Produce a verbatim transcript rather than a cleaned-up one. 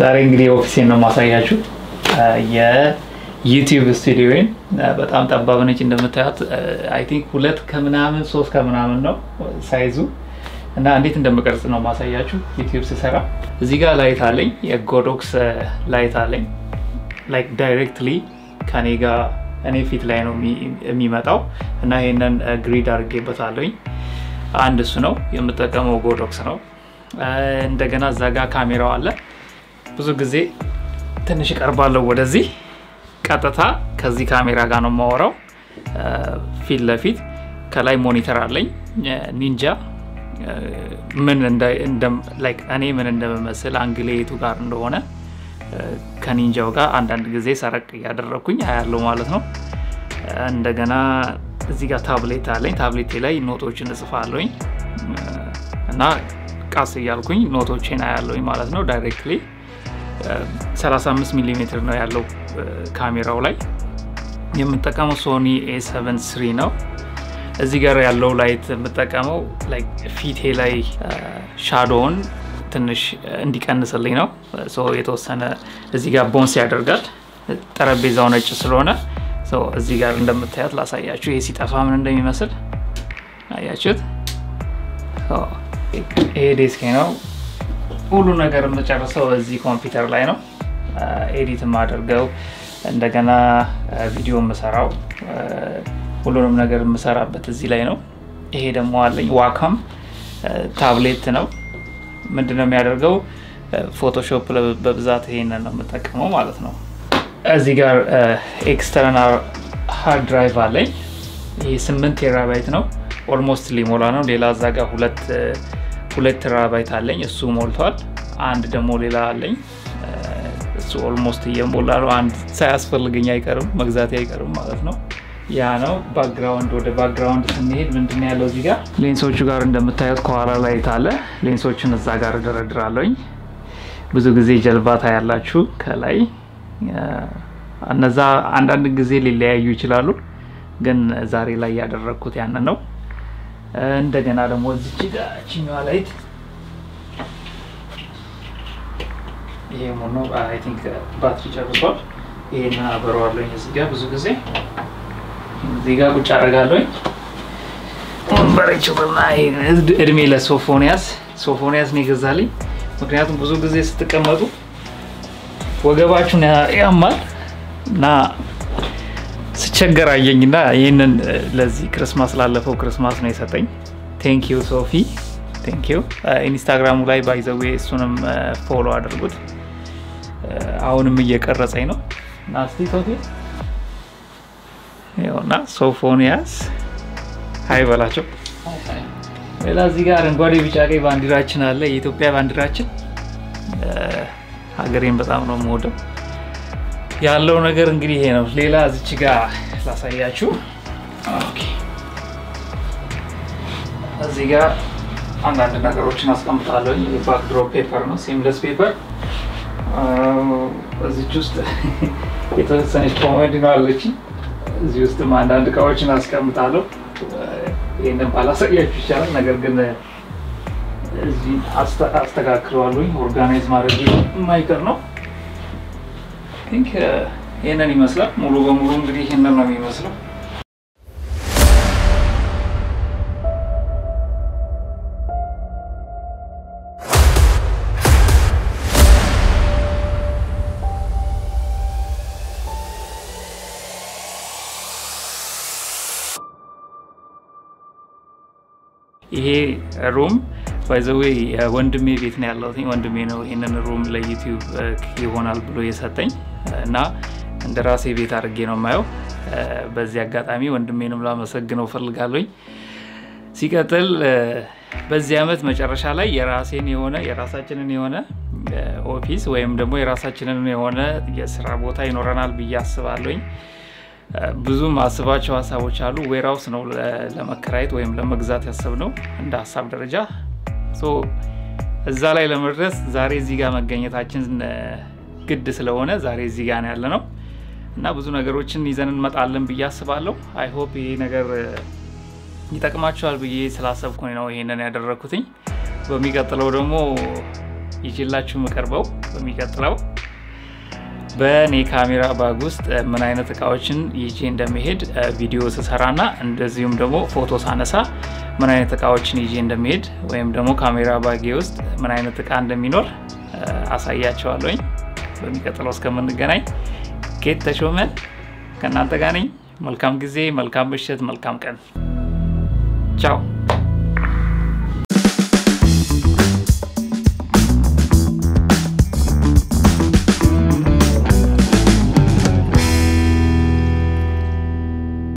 ዛሬ እንግዲህ ኦፊሴን ነው ማሳያችሁ የዩቲዩብ ስቱዲዮን በጣም ጠባብ ነች እንደምታዩት አይ ቲንክ ሁለት ከምናምን ሶስት ከምናምን ነው ሳይዙ እና እንዴት እንደምቀርጽ ነው ማሳያችሁ ዩቲዩብ ሲሰራ እዚህ ጋር ላይት አለኝ የጎዶክስ ላይት አለኝ ላይክ ዳይሬክትሊ ከኔ ጋር እኔ ፊት ላይ ነው የሚመጣው እና ይሄንን ግሪድ አድርጌበታለኝ አንድ እሱ ነው የምጠቀመው ጎዶክስ ነው እንደገና እዛ ጋር ካሜራው አለ ብዙ ጊዜ ትንሽ ቀርባለሁ ወደዚህ ቀጥታ ከዚህ ካሜራ ጋር ነው ማወራው ፊት ለፊት ከላይ ሞኒተር አለኝ ኒንጃ ምን እንደ እንደ ላይክ እኔ ምን እንደምመስል አንግሌቱ ጋር እንደሆነ ከኒንጃው ጋር አንድ አንድ ጊዜ ሰረቅ ያደረኩኝ አያለው ማለት ነው እንደገና እዚህ ጋር ታብሌት አለኝ ታብሌቴ ላይ ኖቶችን እጽፋለሁኝ እና ቃስ ያልኩኝ ኖቶችን አያለሁኝ ማለት ነው ዳይሬክትሊ ሰላሳ አምስት ሚሊ ሜትር ነው ያለው ካሜራው ላይ የምጠቀመው ሶኒ ኤ ሰቨን ስሪ ነው እዚህ ጋር ያለው ላይት የምጠቀመው ላይክ ፊቴ ላይ ሻዶውን ትንሽ እንዲቀንስልኝ ነው ሶ የተወሰነ እዚህ ጋር ቦንስ ያደርጋል ጠረጴዛው ነጭ ስለሆነ ሶ እዚህ ጋር እንደምታዩት ላሳያችሁ ይሄ ሲጠፋ ምን እንደሚመስል አያችሁት ሶ ይሄ ዴስክ ነው ሁሉ ነገር የምጨርሰው እዚህ ኮምፒውተር ላይ ነው ኤዲት ማድረገው እንደገና ቪዲዮ መስራው ሁሉንም ነገር መስራበት እዚህ ላይ ነው ይሄ ደግሞ አለኝ ዋካም ታብሌት ነው ምንድነው የሚያደርገው ፎቶሾፕ በብዛት ይሄንን ነው የምጠቀመው ማለት ነው እዚህ ጋር ኤክስተርናል ሃርድ ድራይቭ አለኝ ይሄ ስምንት ቴራባይት ነው ኦልሞስት ሊሞላ ነው ሌላ እዛ ጋር ሁለት ሁለት ቴራባይት አለኝ እሱ ሞልቷል አንድ ደግሞ ሌላ አለኝ እሱ ኦልሞስት እየሞላ ነው አንድ ሳያስፈልገኝ አይቀርም መግዛት አይቀርም ማለት ነው ያ ነው ባክግራውንድ ወደ ባክግራውንድ ስንሄድ ምንድነው ያለው እዚህ ጋር ሌንሶቹ ጋር እንደምታዩት ከኋላ ላይ ታለ ሌንሶችን እዛ ጋር ደረድራለሁኝ ብዙ ጊዜ ጀልባታ ያላችሁ ከላይ እነዛ አንዳንድ ጊዜ ሊለያዩ ይችላሉ ግን ዛሬ ላይ ያደረኩት ያን ነው እንደገና ደግሞ እዚህ ጋር ቺኛዋ ላይት ይሄ ሞኖ አይ ቲንክ ባትሪ ጨርሷል ይሄና አበረዋለሁ እዚህ ጋር ብዙ ጊዜ እዚህ ጋር ቁጭ አደርጋለሁኝ ወንበረቹ በላይ እድሜ ለሶፎኒያስ ሶፎኒያስ ነው ገዛልኝ ምክንያቱም ብዙ ጊዜ ስትቀመጡ ወገባችሁን ያማል እና ስቸገር አየኝና ይሄንን ለዚህ ክርስማስ ላለፈው ክርስማስ ነው የሰጠኝ ቴንክ ዩ ሶፊ ቴንክ ዩ ኢንስታግራሙ ላይ ባይ ዘ ዌይ እሱንም ፎሎ አድርጉት አሁንም እየቀረጸኝ ነው ናስቲ ሶፊ ይኸውና ሶፎኒያስ ሃይ በላቸው ሌላ እዚህ ጋር አረንጓዴ ቢጫ ቀይ ባንዲራችን አለ የኢትዮጵያ ባንዲራችን ሀገሬን በጣም ነው የምወደው ያለው ነገር እንግዲህ ይሄ ነው ሌላ እዚች ጋር ላሳያችሁ ኦኬ እዚህ ጋር አንዳንድ ነገሮችን አስቀምጣለሁ የባክድሮፕ ፔፐር ነው ሲምለስ ፔፐር እዚች ውስጥ የተወሰነች ኮሜዲ ነው አለች እዚህ ውስጥ አንዳንድ እቃዎችን አስቀምጣለሁ ይሄንን ባላሳያችሁ ይችላል ነገር ግን እዚህ አስተካክለዋለሁ ኦርጋናይዝ ማድረግ የማይቀር ነው think ይሄንን ይመስላል ሙሉ በሙሉ እንግዲህ ይሄንን ነው የሚመስለው ይሄ ሩም by the way ወንድሜ ቤት ነው ያለው ወንድሜ ነው ይሄንን ሩም ለዩቲዩብ ይሆናል ብሎ የሰጠኝ እና እንደራሴ ቤት አድርጌ ነው ማየው በዚህ አጋጣሚ ወንድሜንም ላመሰግነው ፈልጋለሁኝ ሲቀጥል በዚህ አመት መጨረሻ ላይ የራሴን የሆነ የራሳችንን የሆነ ኦፊስ ወይም ደግሞ የራሳችንን የሆነ የሥራ ቦታ ይኖረናል ብዬ አስባለሁኝ ብዙ ማስባቸው ሐሳቦች አሉ ዌራውስ ነው ለመከራየት ወይም ለመግዛት ያሰብነው እንደ ሐሳብ ደረጃ ሶ እዛ ላይ ለመድረስ ዛሬ እዚህ ጋር መገኘታችን ግድ ስለሆነ ዛሬ እዚህ ጋር ነው ያለነው እና ብዙ ነገሮችን ይዘን እንመጣለን ብዬ አስባለሁ አይ ሆፕ ይሄ ነገር ይጠቅማችኋል ብዬ ስላሰብኩኝ ነው ይሄንን ያደረኩትኝ በሚቀጥለው ደግሞ ይችላችሁ መቀርበው በሚቀጥለው በኔ ካሜራ ባግ ውስጥ ምን አይነት እቃዎችን ይዤ እንደምሄድ ቪዲዮ ስሰራና እንደዚሁም ደግሞ ፎቶ ሳነሳ ምን አይነት እቃዎችን ይዤ እንደምሄድ ወይም ደግሞ ካሜራ ባጌ ውስጥ ምን አይነት እቃ እንደሚኖር አሳያችኋለሁ። በሚቀጥለው እስከምንገናኝ ጌት ተሾመ ከናንተ ጋር ነኝ። መልካም ጊዜ፣ መልካም ምሽት፣ መልካም ቀን። ቻው።